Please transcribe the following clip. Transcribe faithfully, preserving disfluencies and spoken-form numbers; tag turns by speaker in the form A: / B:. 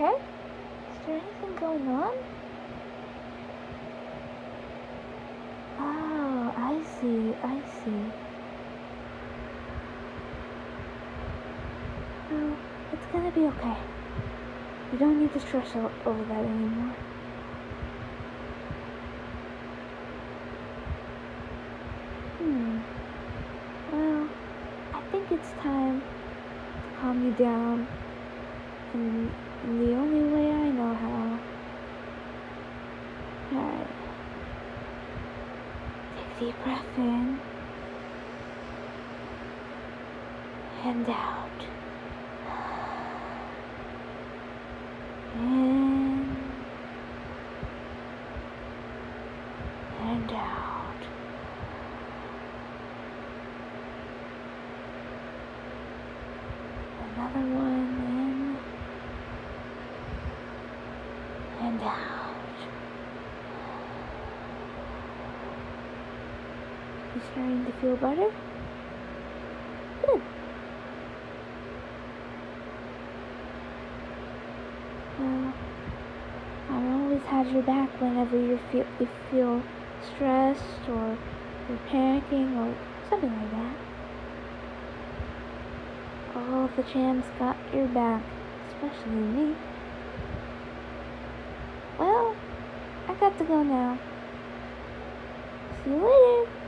A: okay? Is there anything going on? Oh, I see, I see. Oh, it's gonna be okay. You don't need to stress o- over that anymore. Hmm. Well, I think it's time to calm you down. And the only way I know how. Alright. Take a deep breath in. And out. In. And out. Another one in. And out. You starting to feel better? Good. Well, I've always had your back whenever you feel you feel stressed or you're panicking or something like that. All the champs got your back, especially me. Well, I got to go now. See you later.